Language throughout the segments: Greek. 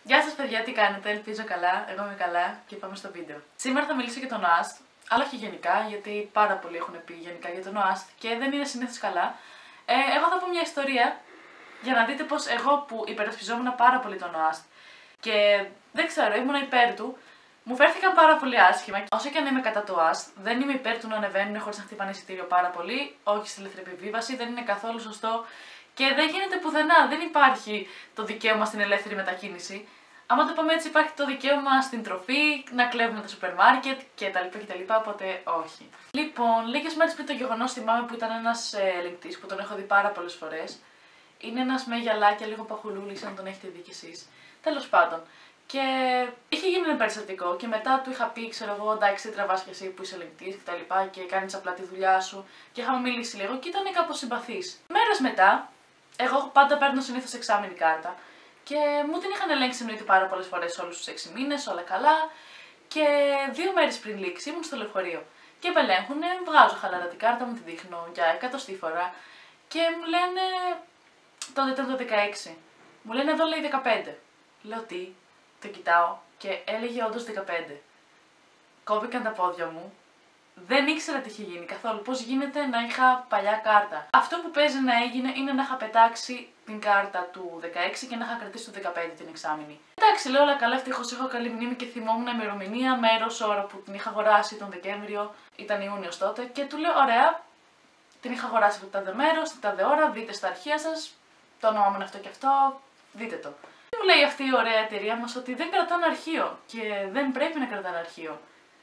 Γεια σας παιδιά, τι κάνετε, ελπίζω καλά, εγώ είμαι καλά και πάμε στο βίντεο. Σήμερα θα μιλήσω για τον ΟΑΣΤ, αλλά όχι γενικά, γιατί πάρα πολλοί έχουν πει γενικά για τον ΟΑΣΤ και δεν είναι συνήθως καλά. Εγώ θα πω μια ιστορία για να δείτε πως εγώ που υπερασπιζόμουν πάρα πολύ τον ΟΑΣΤ και δεν ξέρω, ήμουν υπέρ του, μου φέρθηκαν πάρα πολύ άσχημα. Όσο και αν είμαι κατά το ΟΑΣΤ, δεν είμαι υπέρ του να ανεβαίνουν χωρίς να χτυπάνε εισιτήριο πάρα πολύ, όχι στη ελεύθερη επιβίβαση, δεν είναι καθόλου σωστό και δεν γίνεται πουθενά. Δεν υπάρχει το δικαίωμα στην ελεύθερη μετακίνηση. Άμα το πούμε έτσι, υπάρχει το δικαίωμα στην τροφή, να κλέβουμε τα σούπερ μάρκετ κτλ. Οπότε όχι. Λοιπόν, λίγες μέρες πριν το γεγονός, θυμάμαι που ήταν ένας ελεγκτής που τον έχω δει πάρα πολλές φορές. Είναι ένας με γυαλάκια, λίγο παχουλούλης, αν τον έχετε δει κι εσείς. Τέλος πάντων. Και είχε γίνει ένα περιστατικό και μετά του είχα πει, ξέρω εγώ, εντάξει, τραβάς και εσύ που είσαι ελεγκτής κτλ. Και κάνεις απλά τη δουλειά σου. Και είχαμε μιλήσει λίγο και ήταν κάπως συμπαθής. Μέρες μετά, εγώ πάντα παίρνω συνήθως εξάμηνη κάρτα. Και μου την είχαν ελέγξει εννοείται πάρα πολλές φορές όλους τους 6 μήνες, όλα καλά. Και 2 μέρες πριν λήξει ήμουν στο λεωφορείο. Και με ελέγχουνε, βγάζω χαλαρά την κάρτα μου, τη δείχνω για 100η φορά. Και μου λένε. Τότε ήταν το 16. Μου λένε εδώ λέει 15. Λέω τι, το κοιτάω και έλεγε όντως 15. Κόβηκαν τα πόδια μου. Δεν ήξερα τι είχε γίνει καθόλου. Πώς γίνεται να είχα παλιά κάρτα. Αυτό που παίζει να έγινε είναι να είχα πετάξει την κάρτα του 16 και να είχα κρατήσει το 15 την εξάμηνη. Εντάξει, λέω όλα καλά, ευτυχώς έχω καλή μνήμη και θυμόμουν ημερομηνία, μέρος, ώρα που την είχα αγοράσει τον Δεκέμβριο, ήταν Ιούνιος τότε. Και του λέω: ωραία, την είχα αγοράσει από το τάδε μέρος, την τάδε ώρα, δείτε στα αρχεία σας, το όνομά μου είναι αυτό και αυτό, δείτε το. Και μου λέει αυτή η ωραία εταιρεία μας ότι δεν κρατάνε αρχείο και δεν πρέπει να κρατάνε αρχείο.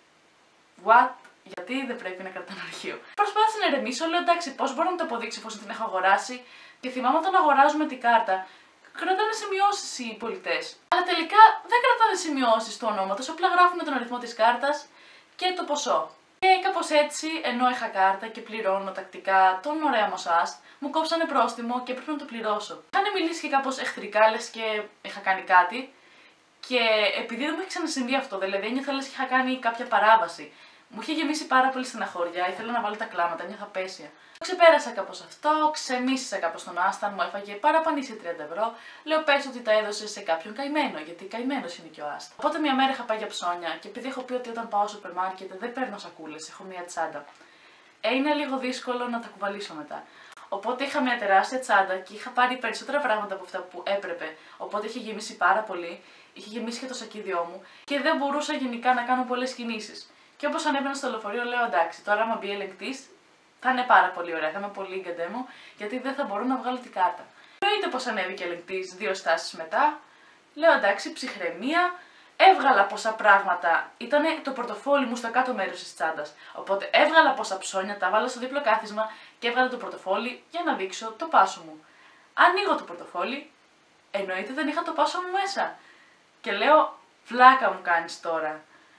What? Γιατί δεν πρέπει να κρατάνε αρχείο. Προσπάθησα να ηρεμήσω, λέω εντάξει, πώς μπορώ να το αποδείξω πως την έχω αγοράσει. Και θυμάμαι όταν αγοράζουμε την κάρτα, κρατάνε σημειώσεις οι πολιτές. Αλλά τελικά δεν κρατάνε σημειώσεις του ονόματος, απλά γράφουν τον αριθμό της κάρτας και το ποσό. Και κάπως έτσι, ενώ είχα κάρτα και πληρώνω τακτικά τον ωραία μου ΟΑΣΤ, μου κόψανε πρόστιμο και έπρεπε να το πληρώσω. Είχαν μιλήσει και κάπως εχθρικά, λες και είχα κάνει κάτι. Και επειδή δεν μου είχε ξανασυμβεί αυτό, δηλαδή ένιωθα λες και είχα κάνει κάποια παράβαση. Μου είχε γεμίσει πάρα πολύ στεναχώρια, ήθελα να βάλω τα κλάματα, νιώθα απέσια. Ξεπέρασα κάπως αυτό, ξεμίσησα κάπως τον ΟΑΣΤ, μου έφαγε παραπανήσει 30 ευρώ. Λέω πες ότι τα έδωσε σε κάποιον καημένο, γιατί καημένος είναι και ο ΟΑΣΤ. Οπότε μια μέρα είχα πάει για ψώνια και επειδή έχω πει ότι όταν πάω στο σούπερ μάρκετ δεν παίρνω σακούλες, έχω μια τσάντα. Είναι λίγο δύσκολο να τα κουβαλήσω μετά. Οπότε είχα μια τεράστια τσάντα και είχα πάρει περισσότερα πράγματα από αυτά που έπρεπε. Οπότε είχε γεμίσει πάρα πολύ, είχε γεμίσει και το σακίδιό μου και δεν μπορούσα γενικά να κάνω πολλές κινήσεις. Και όπως ανέβαινα στο λεωφορείο, λέω εντάξει, τώρα άμα μπει ελεγκτής, θα είναι πάρα πολύ ωραία, θα είμαι πολύ γκαντέ μου, γιατί δεν θα μπορώ να βγάλω την κάρτα. Εννοείται πως ανέβηκε ελεγκτής 2 στάσεις μετά. Λέω εντάξει, ψυχραιμία. Έβγαλα πόσα πράγματα. Ήταν το πορτοφόλι μου στο κάτω μέρος της τσάντας. Οπότε έβγαλα πόσα ψώνια, τα βάλα στο δίπλο κάθισμα και έβγαλα το πορτοφόλι για να δείξω το πάσο μου. Ανοίγω το πορτοφόλι, εννοείται δεν είχα το πάσο μου μέσα. Και λέω, βλάκα μου κάνεις τώρα.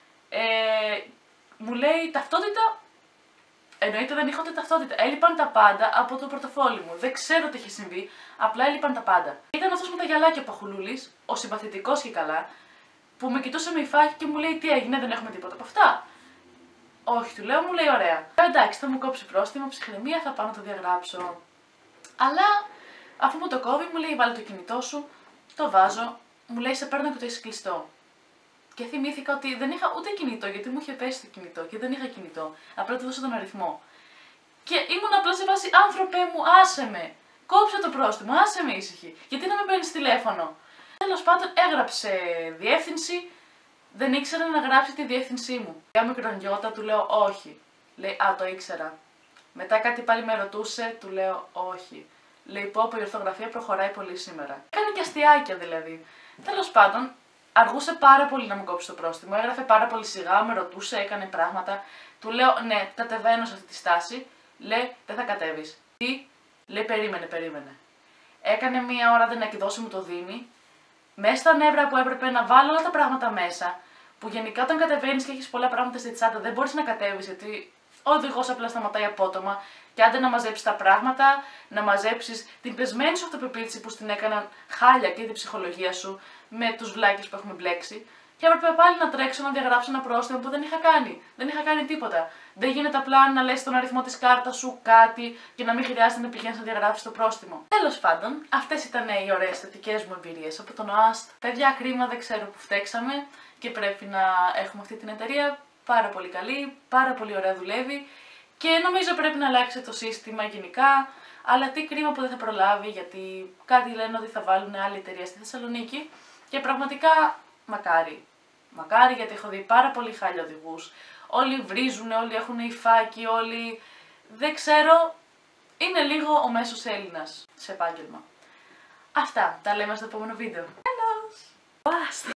Μου λέει ταυτότητα. Εννοείται δεν είχα ούτε ταυτότητα. Έλειπαν τα πάντα από το πορτοφόλι μου. Δεν ξέρω τι είχε συμβεί, απλά έλειπαν τα πάντα. Ήταν αυτός με τα γυαλάκια παχουλούλης, ο συμπαθητικός και καλά, που με κοιτούσε με υφάκι και μου λέει τι έγινε, δεν έχουμε τίποτα από αυτά. Όχι, του λέω, μου λέει ωραία. Εντάξει, θα μου κόψει πρόστιμο, ψυχραιμία, θα πάω να το διαγράψω. Αλλά αφού μου το κόβει, μου λέει βάλε το κινητό σου, το βάζω, μου λέει σε παίρνω και το έχεις κλειστό. Και θυμήθηκα ότι δεν είχα ούτε κινητό, γιατί μου είχε πέσει το κινητό και δεν είχα κινητό. Απλά του δώσα τον αριθμό. Και ήμουν απλά σε βάση άνθρωπε μου, άσε με. Κόψε το πρόστιμο, άσε με ήσυχη. Γιατί να με παίρνει τηλέφωνο. Τέλος πάντων, έγραψε διεύθυνση, δεν ήξερα να γράψει τη διεύθυνσή μου. Για μικρονιώτα, του λέω όχι. Λέει α, το ήξερα. Μετά κάτι πάλι με ρωτούσε, του λέω όχι. Λέει πω, η ορθογραφία προχωράει πολύ σήμερα. Κάνει και αστιάκια δηλαδή. Τέλος πάντων. Αργούσε πάρα πολύ να μου κόψει το πρόστιμο, έγραφε πάρα πολύ σιγά, με ρωτούσε, έκανε πράγματα. Του λέω ναι, κατεβαίνω σε αυτή τη στάση. Λέει δεν θα κατέβεις. Τι, λέει περίμενε. Έκανε μία ώρα, δεν εκδώσει, μου το δίνει. Μέσα στα νεύρα που έπρεπε να βάλω όλα τα πράγματα μέσα, που γενικά όταν κατεβαίνεις και έχεις πολλά πράγματα στη τσάντα δεν μπορείς να κατέβεις γιατί ο οδηγός απλά σταματάει απότομα. Και άντε να μαζέψεις τα πράγματα, να μαζέψεις την πεσμένη σου αυτοπεποίθηση που στην έκαναν χάλια και την ψυχολογία σου με τους βλάκες που έχουμε μπλέξει. Και έπρεπε πάλι να τρέξω να διαγράψω ένα πρόστιμο που δεν είχα κάνει. Δεν είχα κάνει τίποτα. Δεν γίνεται απλά να λες τον αριθμό της κάρτας σου κάτι και να μην χρειάζεται να πηγαίνεις να διαγράψεις το πρόστιμο. Τέλος πάντων, αυτές ήταν οι ωραίες θετικές μου εμπειρίες από τον ΟΑΣΤ. Παιδιά, κρίμα, δεν ξέρω που φταίξαμε και πρέπει να έχουμε αυτή την εταιρεία. Πάρα πολύ καλή, πάρα πολύ ωραία δουλεύει και νομίζω πρέπει να αλλάξει το σύστημα γενικά. Αλλά τι κρίμα που δεν θα προλάβει, γιατί κάτι λένε ότι θα βάλουν άλλη εταιρεία στη Θεσσαλονίκη και πραγματικά μακάρι. Μακάρι, γιατί έχω δει πάρα πολύ χάλια οδηγούς. Όλοι βρίζουν, όλοι έχουν υφάκι, όλοι. Δεν ξέρω. Είναι λίγο ο μέσος Έλληνας σε επάγγελμα. Αυτά. Τα λέμε στο επόμενο βίντεο. Τέλος!